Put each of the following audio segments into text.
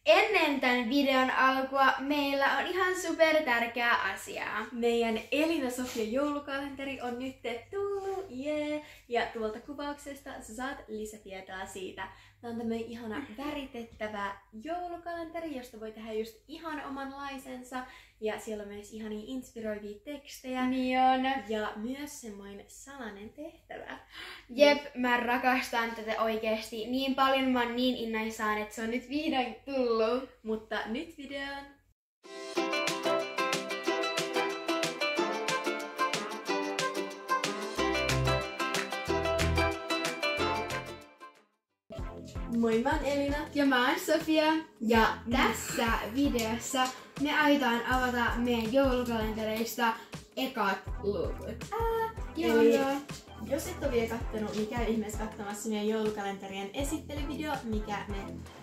Ennen tämän videon alkua meillä on ihan super tärkeä asia. Meidän Elina-Sofia joulukalenteri on nyt tullut, ja tuolta kuvauksesta sä saat lisätietoa siitä. Tämä on tämmöinen ihana väritettävä joulukalenteri, josta voi tehdä just ihan omanlaisensa. Ja siellä on myös ihania inspiroivia tekstejä. Niin on. Ja myös semmoinen salainen tehtävä. Jep, mä rakastan tätä oikeesti niin paljon, mä oon niin innoissaan, että se on nyt vihdoin tullut. Mutta nyt videoon. Moi, mä oon Elina. Ja mä oon Sofia. Ja tässä videossa me aiotaan avata meidän joulukalentereista ekat luvut. Eli jos et ole vielä kattonut, niin käy ihmeessä katsomassa meidän joulukalenterien esittelyvideo, mikä me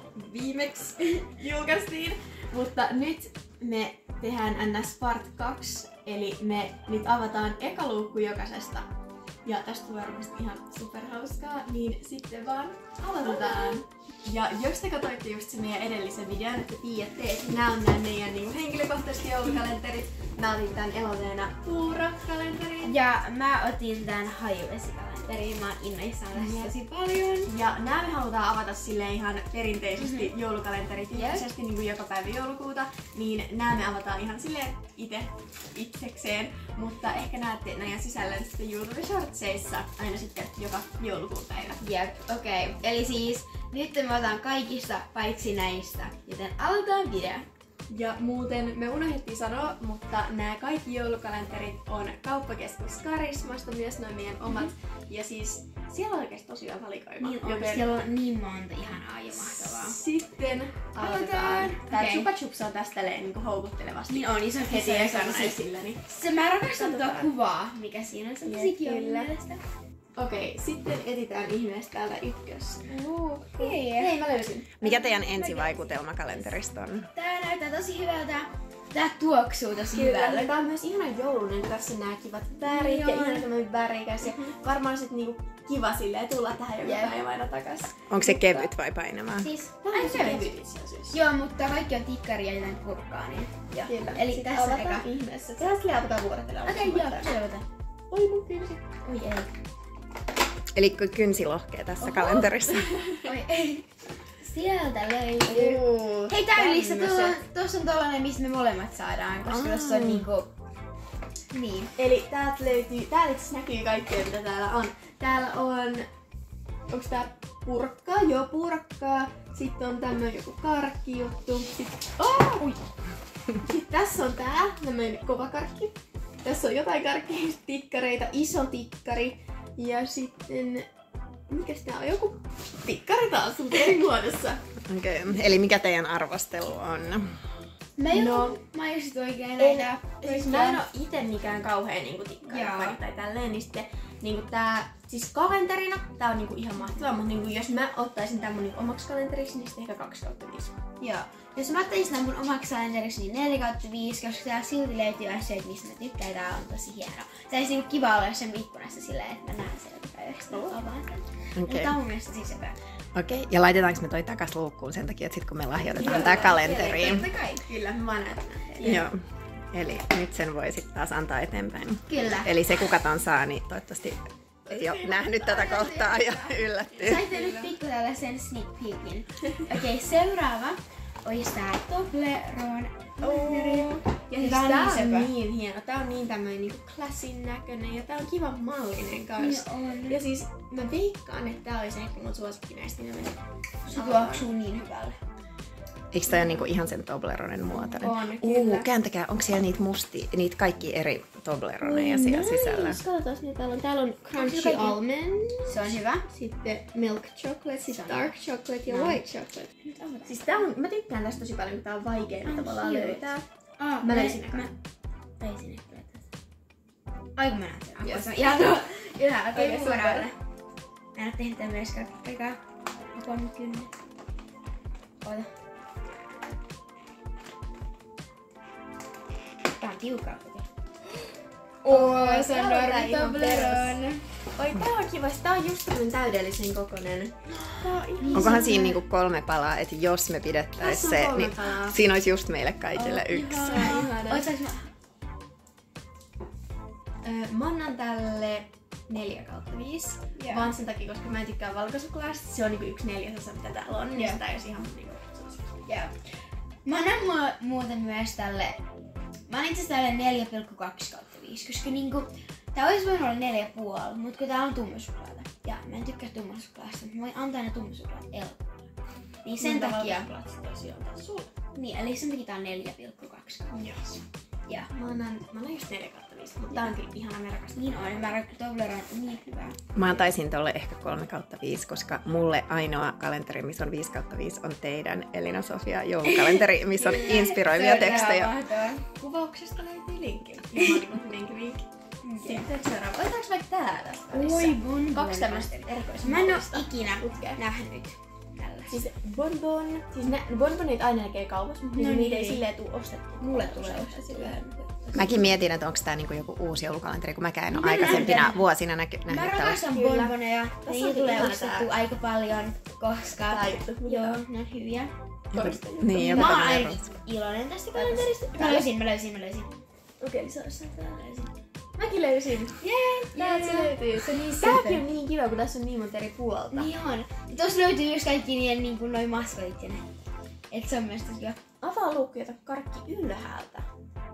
viimeksi julkaistiin. Mutta nyt me tehdään NS Part 2, eli me nyt avataan eka luukku jokaisesta. Ja tästä tulee varmasti ihan superhauskaa, niin sitten vaan aloitetaan. Ja jos te katsoitte just se meidän edellisen videon, että tiedätte, että nämä on nämä meidän niinku henkilökohtaiset joulukalenterit. Mä otin tän Eloveena puurokalenterin. Ja mä otin tän hajuvesikalenterin. Mä oon innoissaan tästä tosi paljon. Ja nämä me halutaan avata silleen ihan perinteisesti joulukalenterityyppisesti, niin kuin joka päivä joulukuuta. Niin nämä me avataan ihan silleen itsekseen. Mutta ehkä näette näiden sisällön sitten YouTube Shortseissa aina sitten joka joulukuun päivä. Jep, okei. Eli siis nyt me otan kaikista paitsi näistä, joten aloitetaan video. Ja muuten me unohdettiin sanoa, mutta nämä kaikki joulukalenterit on kauppakeskus Karismasta, myös noin meidän omat. Ja siis siellä on oikeesti tosi hyvä valikoima. Niin on, siellä on niin monta ihanaa ja mahtavaa. Sitten aloitetaan. Tää Chupa Chups on tästä niinku houkuttelevasti. Niin on, iso heti ekana esillä. Niin. Mä rakastan tuota kuvaa, mikä siinä on. Se on tosi kiva mielestä. Okei, sitten etitään ihmeestä täältä ykkös. Hei, mä löysin. Mikä teidän ensivaikutelma kalenterista on? Tää näyttää tosi hyvältä. Tää tuoksuu tosi hyvältä. Tää on myös ihana joulunen, tässä nää kivat värit ja ihana tämmönen värikäs. Ja varmaan sit niinku kiva silleen tulla tähän joka päivä aina takas. Onko se kevyt vai painavaa? Siis, tää on kevyt itse asiassa. Joo, mutta kaikki on tikkaria ja jotain kurkkaa. Niin. Kyllä. Eli sit tässä avataan ihmeessä. Tehdään silleen avataan vuorotella. Okei, joo, selvä. Oi mun kynsi. Oi ei. Eli kynsilohkea tässä kalenterissa. Oi ei. Sieltä löytyy. Hei, tää ylissä tuossa on tollanen, missä me molemmat saadaan, koska tossa on niinku... Niin. Eli täältä löytyy, täällä itse näkyy kaikkea mitä täällä on. Täällä on, onks tää purkkaa? Joo, purkkaa. Sitten on tämmönen joku karkkijuttu. Sitten tässä on tää, tämmönen kova karkki. Tässä on jotain tikkareita, iso tikkari. Ja sitten, mikäs tää on? Joku tikkari taas, mutta eri muodossa. Okei, eli mikä teidän arvostelu on? Mä just oikein näitä. Siis mä en oo ite mikään kauhea niinku tikkari tai tälleen, niin sitten niinku tää, siis kalenterina tää on niinku ihan mahtavaa, mutta niinku jos mä ottaisin tän mun niinku omaksi kalenteriksi, niin sitten ehkä 2/5. Joo. Jos mä ottaisin tän mun omaksi kalenteriksi, niin 4/5, koska täällä silti löytyy asioita, mistä mä tykkään ja tää on tosi hieno. Tää olisi niinku kiva olla sen ikkunassa silleen, että mä näen sen päiväksi avaan tän. Mutta tää on mun mielestä tosi sepä. Okei, ja laitetaanko me toi takas luukkuun sen takia, että sit kun me lahjoitetaan tää kalenteriin? Totta kai, kyllä, mä näytän. Joo. Eli nyt sen voi sitten taas antaa eteenpäin. Kyllä. Eli se kuka ton saa, niin toivottavasti ei ole nähnyt tätä kohtaa ja yllättyy. Saitte nyt pikku tällaisen sneak peekin. Okei, seuraava olisi tää Toblerone kalenteri. Ja siis tää on niin hieno. Tää on niin tämmönen niinku klassin näköinen ja tää on kivan mallinen kans. Ja siis mä veikkaan, että tää olisi ehkä mun suosikki näistä nimenomaan. Se tuoksuu niin hyvälle. Eikö toi ole niinku ihan sen Tobleronen muotoinen? On, kyllä. Kääntäkää, onko siellä niitä kaikki eri Tobleroneja siellä sisällä? Katsotaan, mitä täällä on crunchy almond. Se on hyvä. Sitten milk chocolate, sitten dark chocolate ja white chocolate. Siis tää on, mä tykkään tästä tosi paljon, kun tää on vaikea tavallaan löytää. Mä löysin ekan. Löysin ehkä tästä. Ai kun mä näen sen. Ihan tuo ylhäällä. Okei, suoraan. Mä en oo tehnyt tämän myöskään. Aikaa. Mä koon nyt kynne. Oota. Tää on tiukkaa. Se on normi Toblerone. Oi, tää on kiva. Tää on just tämmönen täydellisen kokoinen. Onkohan siinä niinku 3 palaa, että jos me pidettäis se, niin siinä olisi just meille kaikille yksi. Ootaks mä? Mä annan tälle 4/5. Vaan sen takia, koska mä en tykkää valkosuklaasta. Se on niinku 1/4 mitä täällä on. Niin sitä ei olisi ihan niinku... Mä annan muuten myös tälle... Mä annan itse tälle 4,2/5, koska niinku... Tää olisi voinut olla 4,5, mutta kun tää on tummasuklaata. Ja mä en tykkää tummasuklaasta, mutta mä voin antaa ne tummasuklaat elokuvalle. Niin sen takia... sulle. Niin, eli sen takia tää on 4,2/5. Ja Mä annan just 4/5, mutta tää on kyllä ihana merkasta. niin on, mä Toblerone on niin hyvää. Mä antaisin tolle ehkä 3/5, koska mulle ainoa kalenteri, missä on 5/5, on teidän Elina Sofia joulukalenteri, missä on inspiroivia tekstejä. Kuvauksesta löytyy linkki. Linkki. Sitten seuraava. Otetaanko vaikka tää tästä? Oi, bonbon. 2 tämmöistä erikoista. Mä en oo ikinä nähnyt tällaista. Siis bonbon. Siis bonbonit aina näkee kaupassa, mutta niitä ei silleen tuu ostettua. Mulle tulee ostettua. Mäkin mietin, että onko tää niinku joku uusi joulukalenteri, kun mäkään en ole aikaisempina vuosina nähnyt Mä tällaista. rakastan bonboneja. Niitä tulee ihana ostettua tää. aika paljon, koska joo, ne on hyviä. Niin, joka Mä oon tämmönen aina iloinen tästä kalenterista. Mä löysin. Okei, se olisi Mäkin löysin. Jee! Täältä se löytyy. Se on niin Tääkin on niin kiva, kun tässä on niin monta eri puolta. Niin on. Tuossa löytyy just kaikki niiden niin kuin noin maskotit ja ne. Et se on myös tosi hyvä. Avaa luukku ja ota karkki ylhäältä.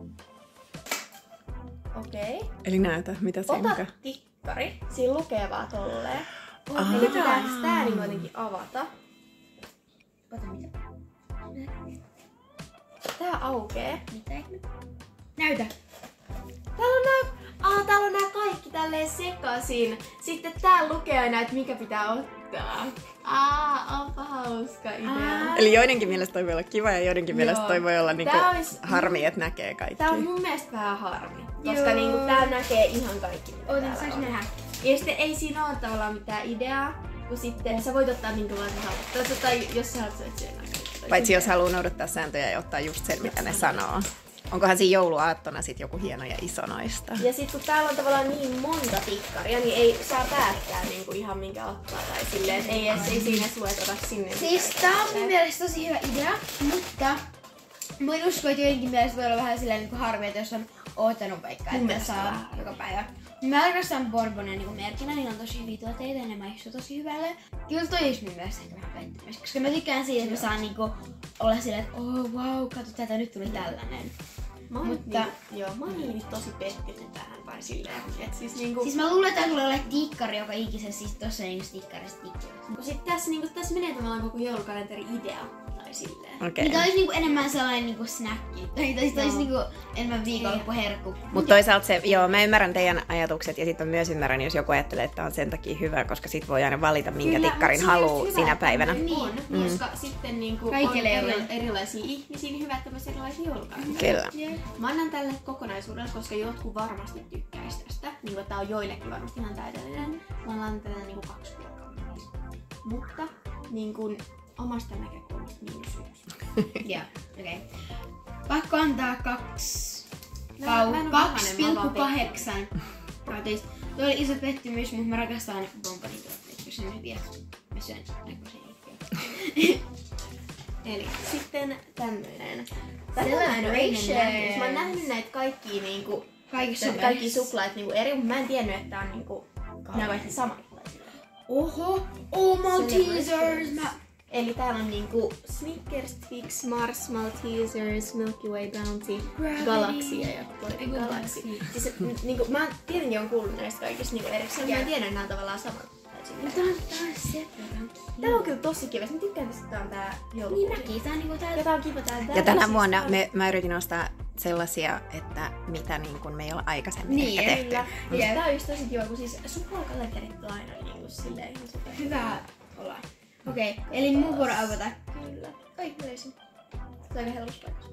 Okei. Eli näytä, mitä se Ota muka. tikkari. Siinä lukee vaan tolleen. Aha. Eli pitää tää niin jotenkin avata. Ota mitä? Tää aukee. Mitä? Näytä! Täällä on nää kaikki tälleen sekasin. Sitten täällä lukee aina, että mikä pitää ottaa. Onpa hauska idea. Eli joidenkin mielestä toi voi olla kiva ja joidenkin mielestä toi voi olla niinku Tää ois- harmi, että näkee kaikki. Tää on mun mielestä vähän harmi. Koska niinku tää näkee ihan kaikki, mitä Oota, täällä saaks on. nähdä? Ja sitten ei siinä ole tavallaan mitään ideaa. Kun sitten sä voit ottaa minkä vaan sä haluat. Tai jos sä haluat syödä sen. Paitsi jos haluaa noudattaa sääntöjä ja ottaa just sen, mitä ne sanoo. Onkohan siinä jouluaattona sit joku hieno ja iso noista? Ja sit kun täällä on tavallaan niin monta tikkaria, niin ei saa päättää niinku ihan minkä ottaa. Tai silleen, että ei siinä suetota sinne. Siis tää on mun mielestä tosi hyvä idea, mutta mä en usko, että joidenkin mielestä voi olla vähän silleen niin kuin harmi, että jos on oottanut vaikka, että mielestä saa vähän. joka päivä. Mä rakastan bonbonia niin merkkinä, niillä on tosi hyviä tuotteita ja ne maistuu tosi hyvälle. Kyllä toi olisi mun mielestä ehkä vähän pettymys, koska mä tykkään siitä, että mä saan niinku olla silleen, että oh wow, katso tätä, nyt tuli tällainen. Mutta mä oon niin tosi pettynyt tähän vai silleen, että siis mä luulen, että tulee olla tikkari joka ikisessä, siis tossa niinku stikkarista tikkari. kun sit tässä menee tavallaan koko joulukalenteri idea tai silleen. Okei. Niin tää olisi niinku enemmän sellainen niinku snacki. Tai tää olisi niinku enemmän viikonloppuherkku. Mutta toisaalta se, joo, mä ymmärrän teidän ajatukset ja sitten myös ymmärrän, jos joku ajattelee, että tää on sen takia hyvä, koska sit voi aina valita, minkä Kyllä, tikkarin mut se on haluu just sinä hyvä, päivänä. että on, koska sitten niinku Kaikille ei on ole. erilaisia ihmisiä, niin hyvä, että myös erilaisia joulukalentereita. Kyllä. Mä annan tälle kokonaisuudelle, koska jotkut varmasti tykkäis tästä. Niin tää on joillekin varmasti ihan täydellinen. Mä annan tälle niinku 2,5. Mutta niin kun omasta näkökulmasta -1. Joo, okei. Pakko antaa 2. Mä en oo vihainen, mä oon vaan 2,8. Tuo oli iso pettymys, mutta mä rakastan bonbonin tuotteita, koska ne on hyviä. Mä syön näköisiä itseä. Eli sitten tämmöinen. Celebration. Mä oon nähnyt näitä kaikkia niinku Kaikki suklaat niinku eri, mutta mä en tiennyt, että tää on niinku nämä kaikki samat. Oho! Oh, Maltesers! Eli täällä on niinku Snickers, Twix, Mars, Maltesers, Milky Way, Bounty, Galaxy ja Golden Galaxy. Siis niinku mä tietenkin oon kuullut näistä kaikista niinku erikseen, mä en tiedä, että nää on tavallaan samat. Tää on seppä. Tää on kyllä tosi kiva. Mä tykkään tästä, että tää on tää joulukuusi. Niin mäkin, tää on niinku tää... Ja tää on kiva tää. Ja tänä vuonna mä yritin ostaa sellaisia, että mitä niin kun me ei olla aikaisemmin Niin, ehkä tehty. Kyllä. Ja tää on just tosi kiva, kun siis suklaakalenterit on aina niinku silleen ihan super. Hyvä olla. Okei, eli mun vuoro avata. Kyllä. Oi, mä löysin. Se on aika helposti paikassa.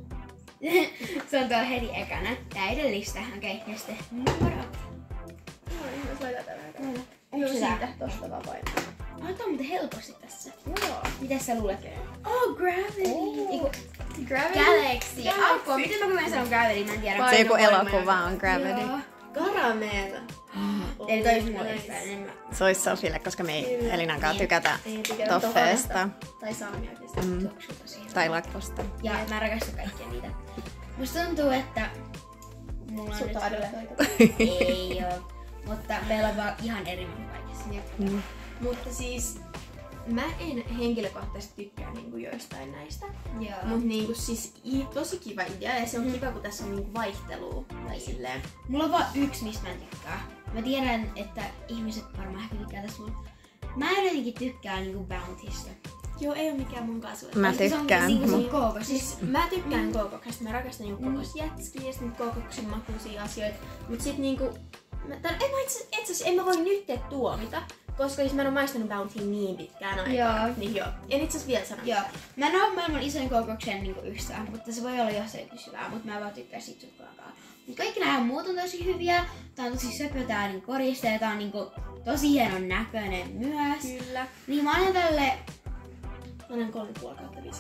Se on tuolla heti ekana. Täydellistä. Okei, ja sitten mun vuoro avata. Mä soitan tämän aikaa. Onko se tää? Tosta vaan painaa. Tää on muuten helposti tässä. Joo. Mitäs sä luulet? Oh, Gravity! Eiku, Gravity. Galaxy. Apua, miten mä sanoin Gravity? Mä en tiedä. Se joku elokuva on Gravity. Joo. Caramel. Eli toi olisi mulle sitä enemmän. Se olisi Sofille, koska me ei Kyllä. Elinan kanssa Niin. tykätä Ei tykätä toffeesta Tai salmiakista. Tuoksuu tosi hyvä. tai lakkosta. Ja mä rakastan kaikkia niitä. Musta tuntuu, että mulla on Sut nyt... on edelleen Ei oo. Mutta meillä on vaan ihan eri kaikessa. Mm. Mutta siis mä en henkilökohtaisesti tykkää niinku joistain näistä. Joo. Mut niinku siis tosi kiva idea ja se on kiva kun tässä on niinku vaihtelua. Tai silleen. Mulla on vaan yksi, mistä mä en tykkää. Mä tiedän, että ihmiset varmaan ehkä tykkää tästä mun. Mä en jotenkin tykkää niinku Bountysta. Joo, ei oo mikään mun kanssa. Mä Koska tykkään. Se on Mut- niinku kooko. Siis Mä tykkään kookoksesta, mä rakastan niinku kookosjätskiä ja sitten kookoksen makuisia asioita. Mut sit niinku... En mä voi nyt tuomita, koska siis mä en oo maistanut Bountyn niin pitkään aikaa. Joo. Niin joo. En itse asiassa vielä sano. joo. Mä en oo maailman isoin kookoksen niinku ystävä, mutta se voi olla jossain hyvää, mutta mä vaan tykkään siitä suklaakaan. Mut kaikki nämä muut on tosi hyviä. Tää on tosi söpö, tää niin koriste ja tää on niinku tosi hienon näköinen myös. Kyllä. Niin mä annan tälle Mä annan 3,5/5.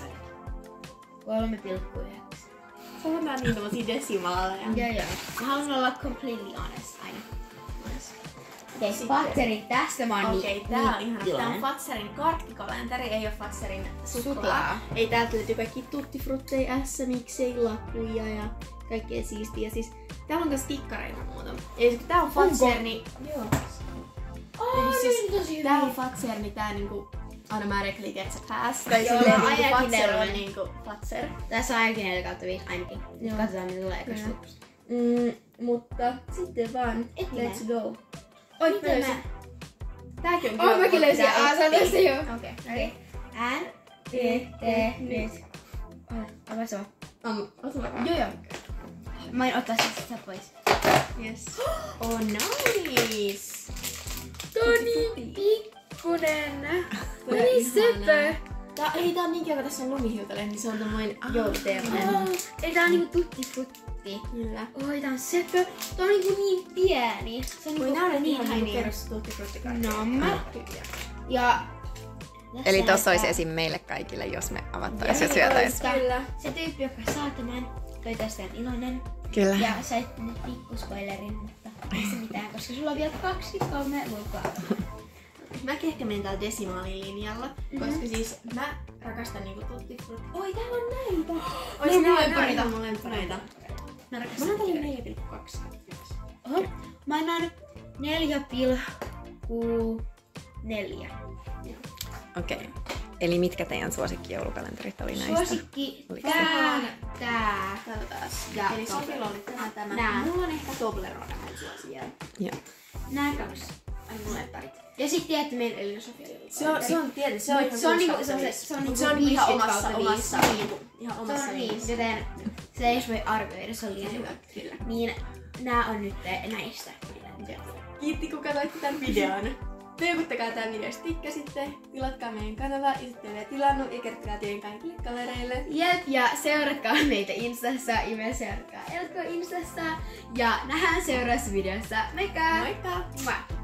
3,9. Saadaan niin tommosia desimaaleja. Joo. Mä haluan olla completely honest aina. Okei, Sitten- Fatseri, tästä mä oon Okei, tää on ihana. Tää on Fatserin karkkikalenteri, ei oo Fatserin suklaa. Suklaa. Ei täältä löytyy kaikki tuttifruttei, SMXei, lappuja ja kaikkea siistiä. Siis täällä on kans tikkareita muuta. Eli tää on Fatser, niin... Joo. Eli siis, tosi tää on Fatser, niin tää niinku automatically gets a pass. Tai Joo, silleen mä niinku ainakin Fatser on nelonen. niinku Fatser. Tässä on ainakin 4/5 ainakin. Nyt Joo. katsotaan mitä tulee ekosta. Mutta sitten vaan, Etkinen. let's go. Oi, mä Miten löysin. Tääkin on Oh, mäkin löysin. Tää Sä löysit jo. Okei. Okei. N, T, nyt. Ota se vaan. Joo. Mä en ottaa sitä pois. Yes. Oh, nice. Tää on niin pikkunen. Tää Niin söpö. Tää on niin kiva, kun tässä on lumihiutale, niin se on tommoinen jouluteemainen. Ei tää on niinku tutti frutti. Kyllä. Oi tää on söpö. Tää on niinku niin pieni. Se on Voi niinku nää on ihan tiny. niinku perus tuttifruttikarkki. No mä. Ja Eli tossa olisi näyttää- esim. Meille kaikille, jos me avattaisiin ja Joo, syötäisiin. Kyllä. Se tyyppi, joka saa tämän, toi tästä on iloinen. Kyllä. Ja sait nyt pikkuspoilerin, mutta ei se mitään, koska sulla on vielä 23 lukua. Mäkin ehkä menen täällä desimaalilinjalla, koska siis mä rakastan niinku tuttifrutti. Oi, täällä on näitä! Ois mun nää lemppareita. ihan mun lemppareita. Mä Mä rakastan annan tälle tälle. 4,2. Oho, mä annan 4,4. Okei. Eli mitkä teidän suosikkijoulukalenterit oli näistä? Suosikki Oliko tää. Täällä taas. Ja Eli Sofilla oli tämä. Nää. Mulla on ehkä Toblerone mun suosia. Joo. Nää kaksi. Ai mun lepparit. Ja sit tiedätte meillä Elina Sofia Se on tietysti, se on ihan Se on niinku- 6/5. se on Mut niinku se on ihan 50/5. omassa niinku, ihan Se omassa on niin, niinku. joten se ei voi arvioida, se on liian hyvä. Kyllä. Niin nää on nyt näistä. Kiitti kun katsoitte tämän videon. Peukuttakaa tämän video, jos tykkäsitte, tilatkaa meidän kanava, ja sitten vielä tilannut ja kertokaa teidän kaikille kavereille. Jep, ja seuratkaa meitä Instassa ja myös seuratkaa Elko Instassa. Ja nähdään seuraavassa videossa. Moikka! Moikka! Moi!